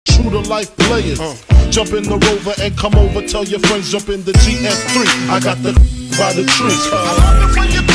True to life players. Jump in the Rover and come over. Tell your friends jump in the GS3. I got the by the tree. I love it when you